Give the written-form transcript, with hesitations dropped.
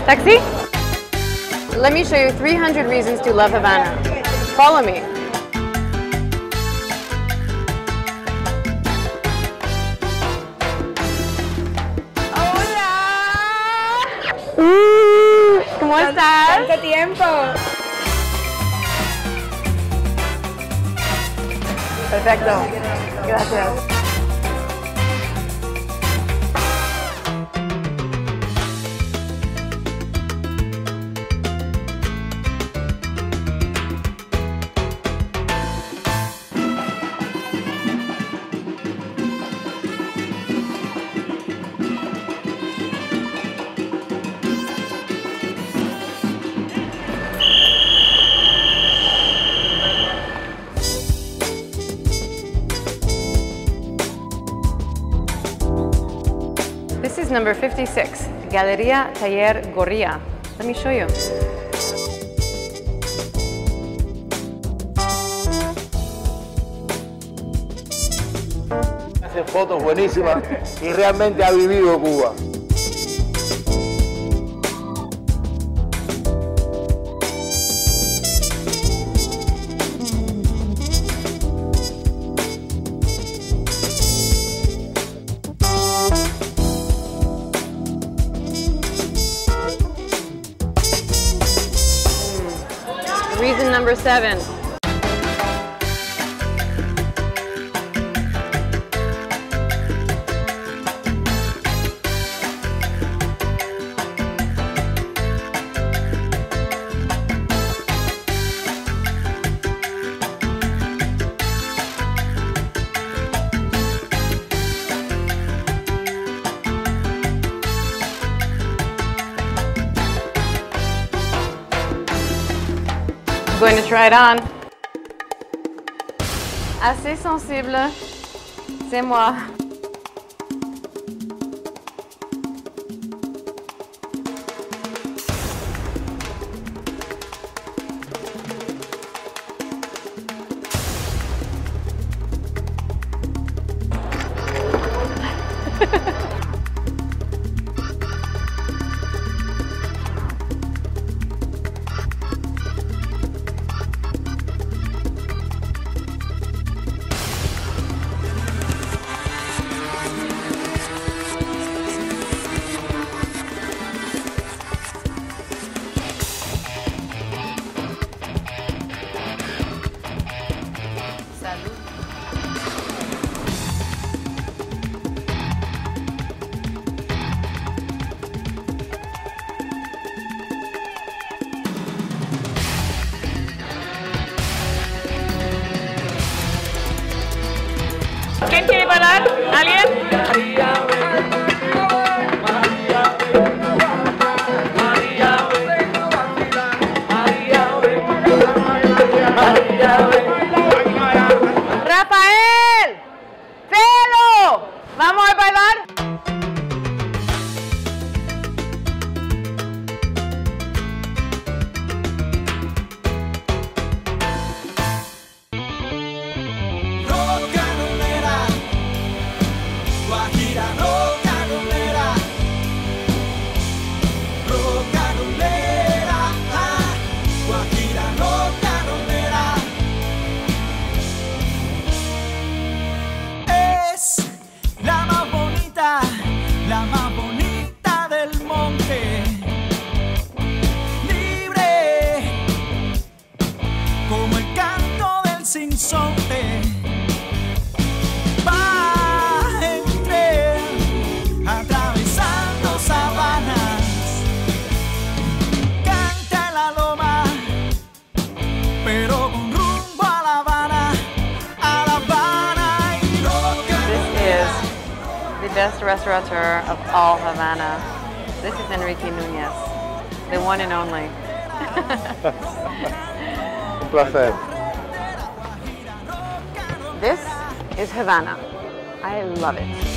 Taxi? Let me show you 300 reasons to love Havana. Follow me. Hola. ¿Cómo estás? ¡Tanto tiempo! Perfecto. Gracias. This is number 56, Galería Taller Gorría. Let me show you. Hace fotos buenísimas y realmente ha vivido Cuba. Reason number 7. I'm going to try it on. Assez sensible, c'est moi. ¿Quién quiere bailar? ¿Alguien? ¡Rafael! ¡Pelo! ¿Vamos a bailar? sinsonte va en tren atravesando sabanas, canta en la loma, pero con rumbo a La Habana, y loca. This is the best restaurateur of all Havana. This is Enrique Núñez, the one and only. Un placer. This is Havana. I love it.